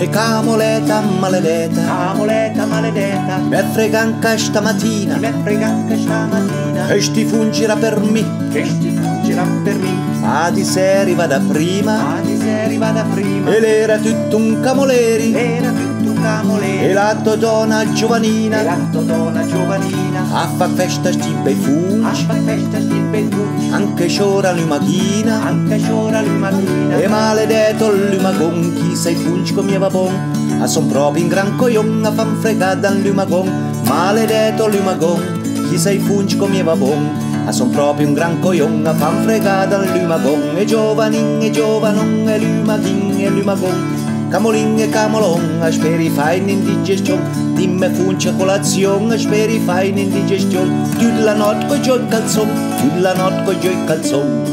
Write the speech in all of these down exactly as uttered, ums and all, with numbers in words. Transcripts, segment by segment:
E camoleta maledetta, Camoleta maledetta, mi frega anche stamattina, mi frega anche stamattina, e sti fungirà per me, che sti fuggerà per me, a di seri vada prima, ma di se arriva da prima, ed era tutto un camoleri, era tutto un e camolere, l'atto donna e giovanina, l'atto donna giovanina, a fa festa sti bei a fungi, fa festa sti bei fuggi, anche c'ora l'umachina, anche c'ora l'umanina, e maledetto l'umagon, chi sei fungi come va bon, a son proprio in gran coglion, a fan fregata all'umagon, maledetto l'umagon, chi sei fungi come va bon, a son proprio un gran coglion, a fan fregata all'umagon, e giovanin e giovanon, e l'umaghin e l'umagon, camolin e camolon, a speri fai in indigestione, dimmi fungi a colazione, a speri fai in indigestione, tutta la notte coi gioi calzon, tutta la notte coi gioi calzon.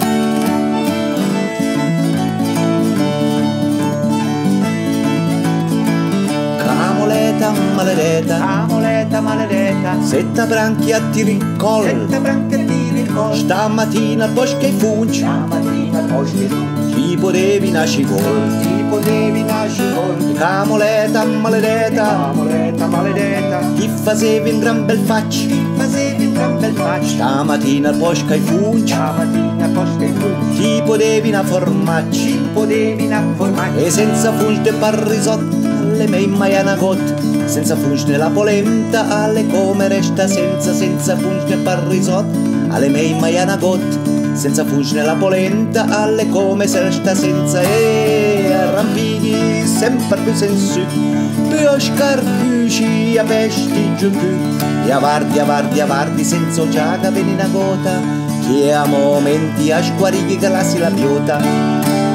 Camoleta maledetta, Camoleta maledetta, setta branchi a tiri il collo, sette branche di ricordo, stamattina al bosco e fungi, stamattina al bosco e fungi, ci potevi nascere col. ti potevi nascere con Camoleta maledetta, Camoleta maledetta, chi facevi un gran bel faccio, facevi un gran bel faccio, stamattina al bosco e fungi, stamattina al bosco e fungi, ci potevi na formacci, potevi formare, e senza fungi de parrisotto, alle mei maiana got, senza fungi nella polenta, alle come resta senza, senza fungi ne parrisotto, alle mei maiana got, senza fungi nella polenta, alle come se resta senza, e arrampighi sempre più sensu, più scarpucci a pesti giù più, e avanti, avanti, avanti, senza giaga veni una gota, che a momenti a squarighi galassi la piota.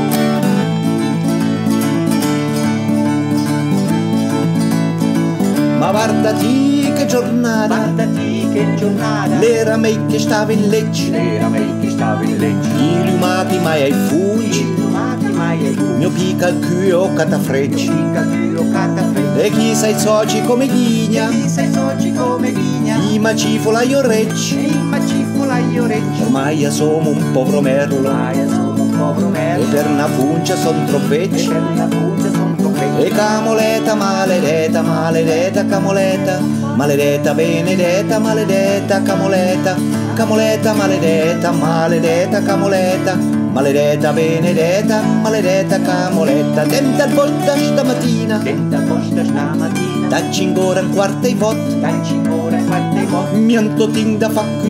Ma guardati che giornata, guardati che giornata, l'era me che stava in legge, l'era me che stava in legge, i lumati mai ai fungi, i lumati mai ai fungi, mio pica il culo catafrecci, mica culo catafrecci, e chi sai soci come ghigna, chi sei soci come ghigna, i macifola io recci, e il macifola io reggi, ormai io sono un povero merlo, ormai sono un povero e merlo, per una funcia son e troppecci, per la punta son troppecci, e camoleta maledetta, maledetta camoleta, maledetta benedetta, maledetta camoleta, camoleta maledetta, maledetta camoleta, maledetta benedetta, maledetta camoletta, dentro al posto stamattina, dentro al posto stamattina, da cinque ore un quarto e vot, da cinque ore e quattro volte, mi han tot in da fa